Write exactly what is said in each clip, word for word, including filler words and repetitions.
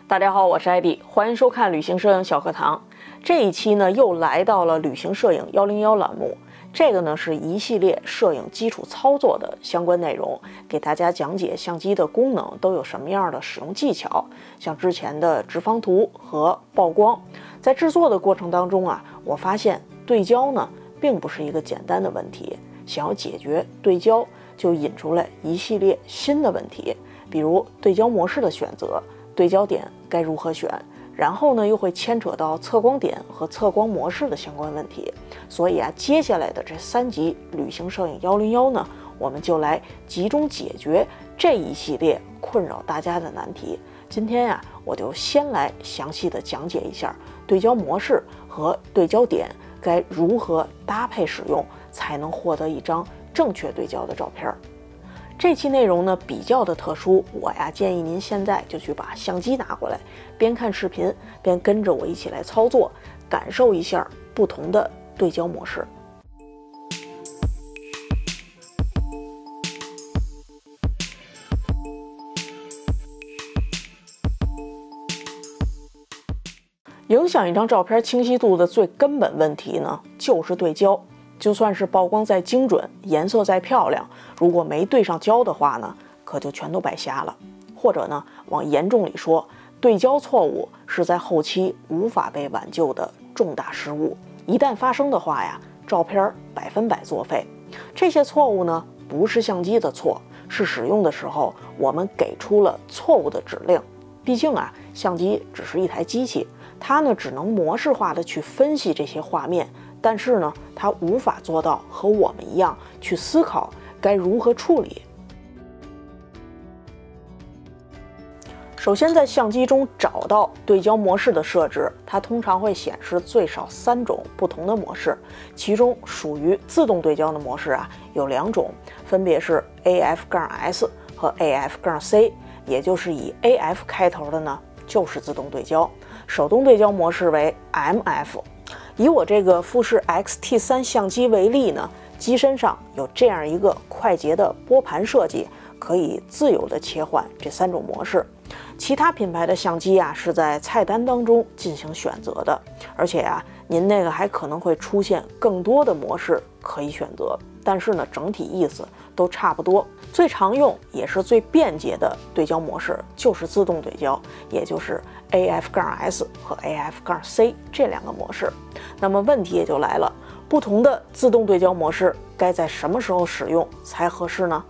大家好，我是艾迪，欢迎收看旅行摄影小课堂。这一期呢，又来到了旅行摄影一零一栏目。这个呢是一系列摄影基础操作的相关内容，给大家讲解相机的功能都有什么样的使用技巧，像之前的直方图和曝光。在制作的过程当中啊，我发现对焦呢并不是一个简单的问题，想要解决对焦，就引出来一系列新的问题，比如对焦模式的选择，对焦点该如何选，然后呢又会牵扯到测光点和测光模式的相关问题。所以啊，接下来的这三集旅行摄影一零一呢，我们就来集中解决这一系列困扰大家的难题。今天呀、啊，我就先来详细的讲解一下对焦模式和对焦点该如何搭配使用，才能获得一张正确对焦的照片。这期内容呢比较的特殊，我呀建议您现在就去把相机拿过来，边看视频边跟着我一起来操作，感受一下不同的对焦模式。影响一张照片清晰度的最根本问题呢，就是对焦。就算是曝光再精准，颜色再漂亮，如果没对上焦的话呢，可就全都白瞎了。或者呢，往严重里说，对焦错误是在后期无法被挽救的重大失误。一旦发生的话呀，照片百分百作废。这些错误呢，不是相机的错，是使用的时候我们给出了错误的指令。毕竟啊，相机只是一台机器，它呢只能模式化的去分析这些画面。但是呢，它无法做到和我们一样去思考该如何处理。首先，在相机中找到对焦模式的设置，它通常会显示最少三种不同的模式，其中属于自动对焦的模式啊有两种，分别是 A F S 和 A F C， 也就是以 A F 开头的呢就是自动对焦，手动对焦模式为 M F。以我这个富士 X T 三 相机为例呢，机身上有这样一个快捷的拨盘设计，可以自由的切换这三种模式。其他品牌的相机啊是在菜单当中进行选择的，而且啊，您那个还可能会出现更多的模式可以选择，但是呢，整体意思都差不多。最常用也是最便捷的对焦模式就是自动对焦，也就是 A F S 和 A F C 这两个模式。那么问题也就来了，不同的自动对焦模式该在什么时候使用才合适呢？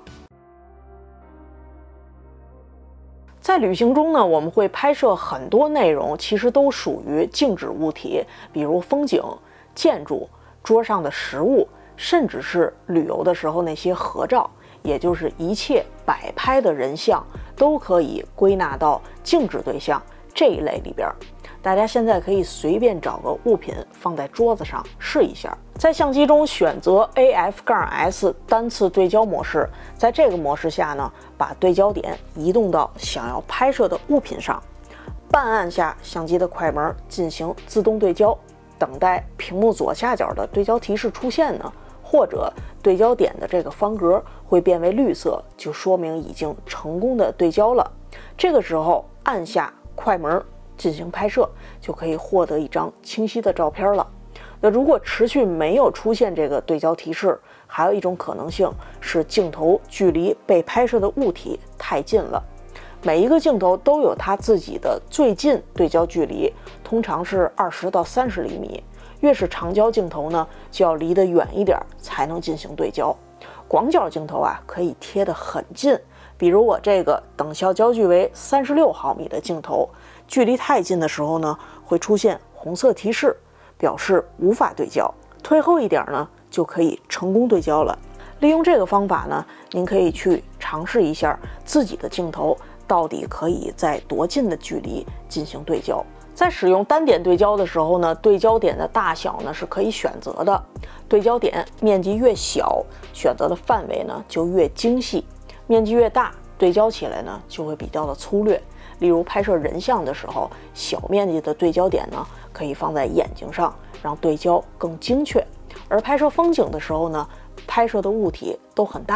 在旅行中呢，我们会拍摄很多内容，其实都属于静止物体，比如风景、建筑、桌上的食物，甚至是旅游的时候那些合照，也就是一切摆拍的人像都可以归纳到静止对象这一类里边。大家现在可以随便找个物品放在桌子上试一下，在相机中选择 A F S 单次对焦模式，在这个模式下呢，把对焦点移动到想要拍摄的物品上，半按下相机的快门进行自动对焦，等待屏幕左下角的对焦提示出现呢，或者对焦点的这个方格会变为绿色，就说明已经成功的对焦了。这个时候按下快门进行拍摄，就可以获得一张清晰的照片了。那如果持续没有出现这个对焦提示，还有一种可能性是镜头距离被拍摄的物体太近了。每一个镜头都有它自己的最近对焦距离，通常是二十到三十厘米。越是长焦镜头呢，就要离得远一点才能进行对焦。广角镜头啊，可以贴得很近，比如我这个等效焦距为三十六毫米的镜头，距离太近的时候呢，会出现红色提示，表示无法对焦。推后一点呢，就可以成功对焦了。利用这个方法呢，您可以去尝试一下自己的镜头到底可以在多近的距离进行对焦。在使用单点对焦的时候呢，对焦点的大小呢是可以选择的。对焦点面积越小，选择的范围呢就越精细；面积越大，对焦起来呢就会比较的粗略。例如拍摄人像的时候，小面积的对焦点呢可以放在眼睛上，让对焦更精确；而拍摄风景的时候呢，拍摄的物体都很大，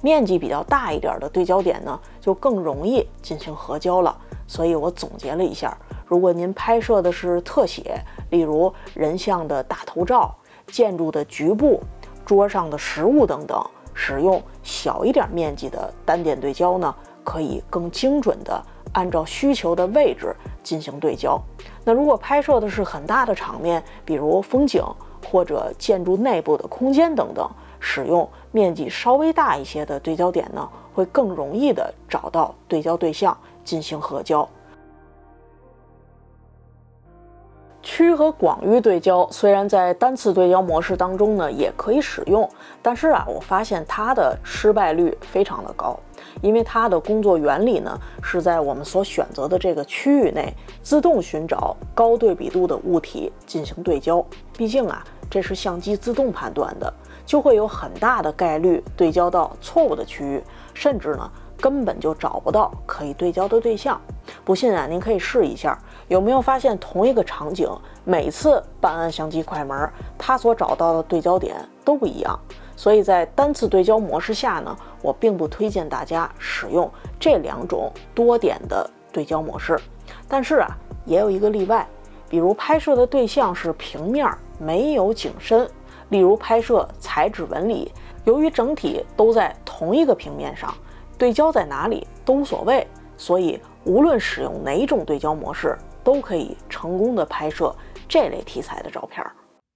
面积比较大一点的对焦点呢，就更容易进行合焦了。所以我总结了一下，如果您拍摄的是特写，例如人像的大头照、建筑的局部、桌上的食物等等，使用小一点面积的单点对焦呢，可以更精准的按照需求的位置进行对焦。那如果拍摄的是很大的场面，比如风景或者建筑内部的空间等等，使用面积稍微大一些的对焦点呢，会更容易的找到对焦对象进行合焦。区和广域对焦虽然在单次对焦模式当中呢也可以使用，但是啊，我发现它的失败率非常的高，因为它的工作原理呢是在我们所选择的这个区域内自动寻找高对比度的物体进行对焦。毕竟啊，这是相机自动判断的，就会有很大的概率对焦到错误的区域，甚至呢根本就找不到可以对焦的对象。不信啊，您可以试一下，有没有发现同一个场景，每次半按相机快门，它所找到的对焦点都不一样。所以在单次对焦模式下呢，我并不推荐大家使用这两种多点的对焦模式。但是啊，也有一个例外，比如拍摄的对象是平面，没有景深，例如拍摄彩纸纹理，由于整体都在同一个平面上，对焦在哪里都无所谓，所以无论使用哪种对焦模式，都可以成功的拍摄这类题材的照片。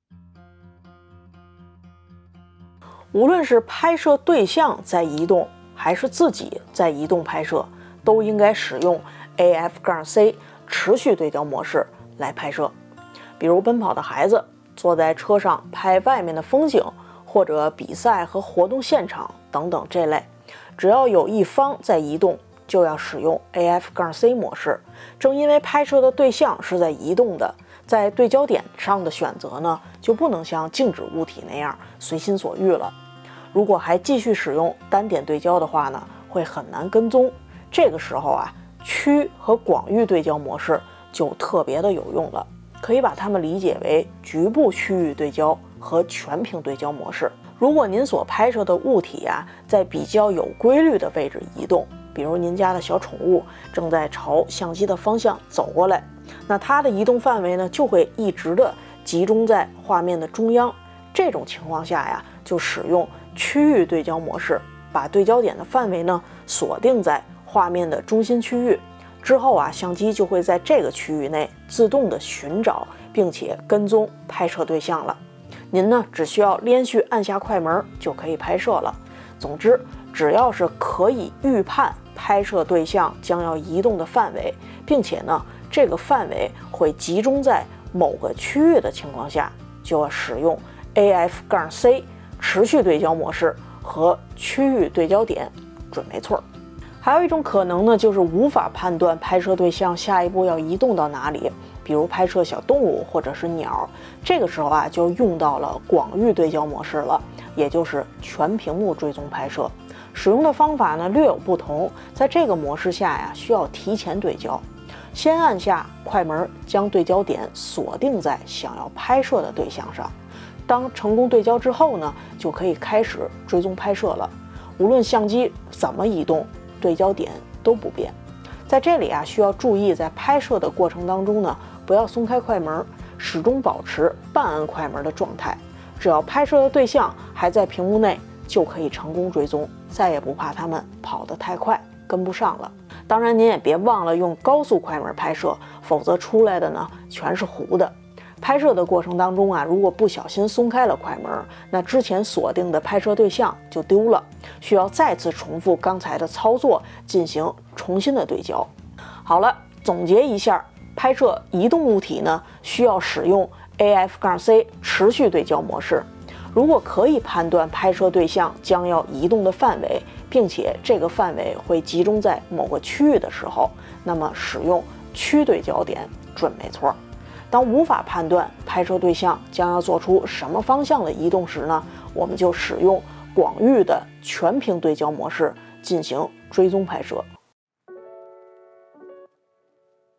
无论是拍摄对象在移动，还是自己在移动拍摄，都应该使用 A F C 持续对焦模式来拍摄。比如奔跑的孩子坐在车上拍外面的风景，或者比赛和活动现场等等这类，只要有一方在移动，就要使用 A F C 模式。正因为拍摄的对象是在移动的，在对焦点上的选择呢，就不能像静止物体那样随心所欲了。如果还继续使用单点对焦的话呢，会很难跟踪。这个时候啊，区和广域对焦模式就特别的有用了，可以把它们理解为局部区域对焦和全屏对焦模式。如果您所拍摄的物体啊，在比较有规律的位置移动，比如您家的小宠物正在朝相机的方向走过来，那它的移动范围呢，就会一直的集中在画面的中央。这种情况下呀，就使用区域对焦模式，把对焦点的范围呢锁定在画面的中心区域。之后啊，相机就会在这个区域内自动的寻找并且跟踪拍摄对象了。您呢，只需要连续按下快门就可以拍摄了。总之，只要是可以预判拍摄对象将要移动的范围，并且呢，这个范围会集中在某个区域的情况下，就要使用 A F C 持续对焦模式和区域对焦点，准没错。还有一种可能呢，就是无法判断拍摄对象下一步要移动到哪里，比如拍摄小动物或者是鸟，这个时候啊，就用到了广域对焦模式了，也就是全屏幕追踪拍摄。使用的方法呢略有不同，在这个模式下呀，需要提前对焦，先按下快门，将对焦点锁定在想要拍摄的对象上。当成功对焦之后呢，就可以开始追踪拍摄了。无论相机怎么移动，对焦点都不变。在这里啊，需要注意，在拍摄的过程当中呢，不要松开快门，始终保持半按快门的状态。只要拍摄的对象还在屏幕内，就可以成功追踪，再也不怕他们跑得太快跟不上了。当然，您也别忘了用高速快门拍摄，否则出来的呢全是糊的。拍摄的过程当中啊，如果不小心松开了快门，那之前锁定的拍摄对象就丢了，需要再次重复刚才的操作进行重新的对焦。好了，总结一下，拍摄移动物体呢，需要使用 A F C 持续对焦模式。如果可以判断拍摄对象将要移动的范围，并且这个范围会集中在某个区域的时候，那么使用区对焦点准没错。当无法判断拍摄对象将要做出什么方向的移动时呢，我们就使用广域的全屏对焦模式进行追踪拍摄。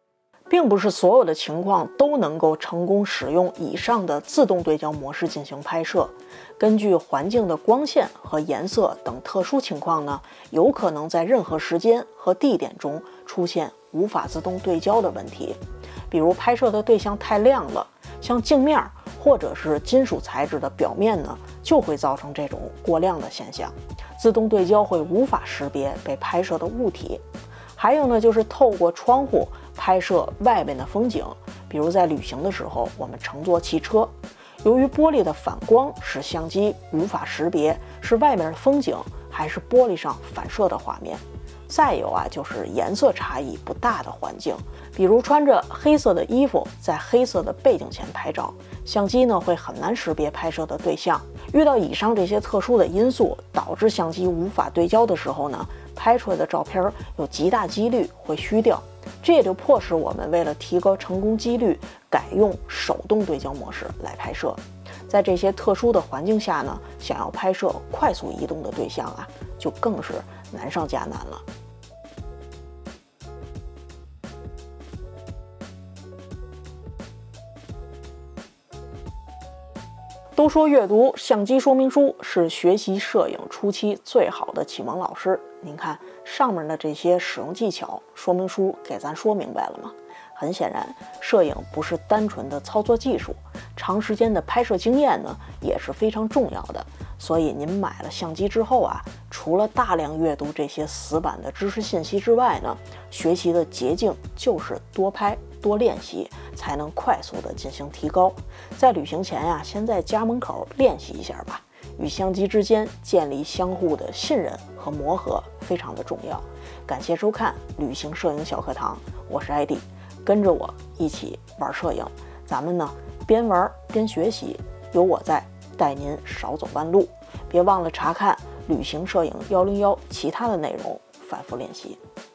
并不是所有的情况都能够成功使用以上的自动对焦模式进行拍摄。根据环境的光线和颜色等特殊情况呢，有可能在任何时间和地点中出现无法自动对焦的问题。比如拍摄的对象太亮了，像镜面或者是金属材质的表面呢，就会造成这种过亮的现象，自动对焦会无法识别被拍摄的物体。还有呢，就是透过窗户拍摄外边的风景，比如在旅行的时候，我们乘坐汽车，由于玻璃的反光，使相机无法识别是外面的风景还是玻璃上反射的画面。再有啊，就是颜色差异不大的环境，比如穿着黑色的衣服，在黑色的背景前拍照，相机呢会很难识别拍摄的对象。遇到以上这些特殊的因素，导致相机无法对焦的时候呢，拍出来的照片有极大几率会虚掉。这也就迫使我们为了提高成功几率，改用手动对焦模式来拍摄。在这些特殊的环境下呢，想要拍摄快速移动的对象啊，就更是难上加难了。都说阅读相机说明书是学习摄影初期最好的启蒙老师。您看上面的这些使用技巧，说明书给咱说明白了吗？很显然，摄影不是单纯的操作技术，长时间的拍摄经验呢也是非常重要的。所以您买了相机之后啊，除了大量阅读这些死板的知识信息之外呢，学习的捷径就是多拍多练习，才能快速的进行提高。在旅行前呀、啊，先在家门口练习一下吧。与相机之间建立相互的信任和磨合非常的重要。感谢收看旅行摄影小课堂，我是艾迪，跟着我一起玩摄影，咱们呢边玩边学习，有我在，带您少走弯路。别忘了查看旅行摄影一零一其他的内容，反复练习。